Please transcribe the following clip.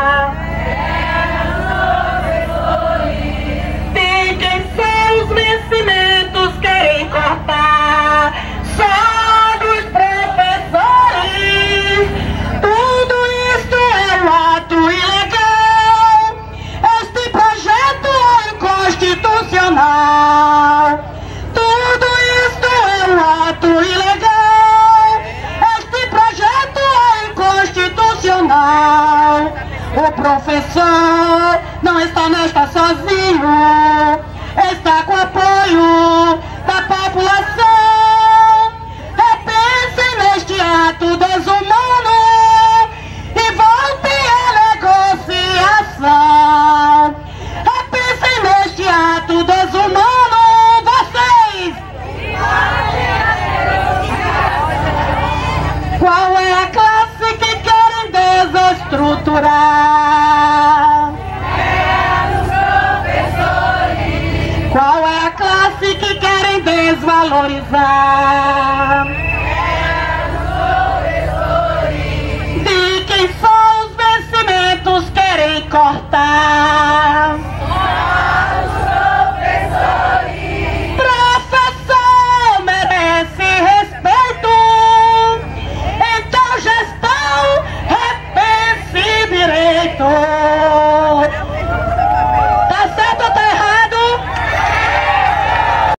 Tem quem seus vencimentos querem cortar, só dos professores. Tudo isto é um ato ilegal. Este projeto é inconstitucional. Tudo isto é um ato ilegal. Este projeto é inconstitucional. O professor não está nesta sozinho, está com apoio da população. Repensem neste ato desumano e voltem à negociação. Repensem neste ato desumano, vocês! Qual é a classe que querem desestruturar? Qual é a classe que querem desvalorizar?